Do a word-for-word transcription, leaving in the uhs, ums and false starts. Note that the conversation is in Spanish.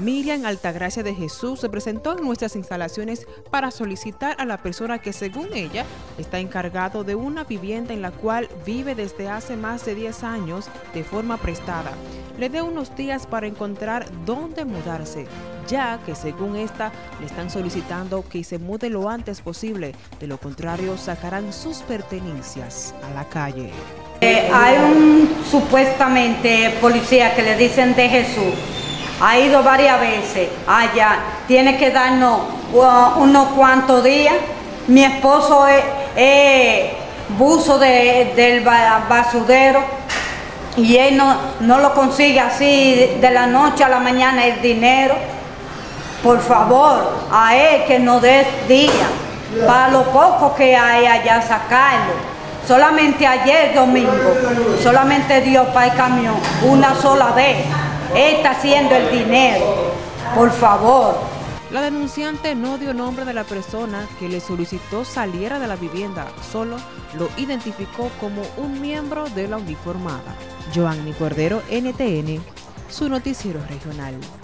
Miriam Altagracia de Jesús se presentó en nuestras instalaciones para solicitar a la persona que, según ella, está encargado de una vivienda en la cual vive desde hace más de diez años de forma prestada, le dé unos días para encontrar dónde mudarse, ya que según esta le están solicitando que se mude lo antes posible, de lo contrario sacarán sus pertenencias a la calle. Eh, hay un supuestamente policía que le dicen de Jesús, ha ido varias veces allá, tiene que darnos uh, unos cuantos días. Mi esposo es, es buzo de, del basurero y él no, no lo consigue así de la noche a la mañana el dinero. Por favor, a él que nos dé día para lo poco que hay allá sacarlo. Solamente ayer domingo, solamente dio para el camión una sola vez. Él está haciendo el dinero, por favor. La denunciante no dio nombre de la persona que le solicitó saliera de la vivienda, solo lo identificó como un miembro de la uniformada. Joanny Cordero, N T N, su noticiero regional.